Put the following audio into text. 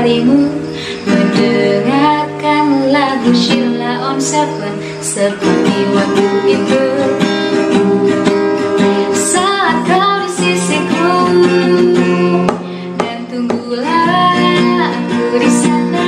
darimu, mendengarkan lagu Sheila on Seven seperti waktu itu. Saat kau di sisiku, dan tunggulah aku di sana.